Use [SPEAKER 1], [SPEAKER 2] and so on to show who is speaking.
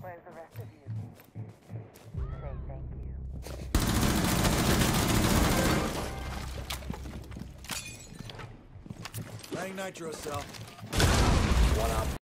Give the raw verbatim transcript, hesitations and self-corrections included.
[SPEAKER 1] Where's the rest of you? Say thank you.
[SPEAKER 2] Laying nitro cell.
[SPEAKER 3] One up.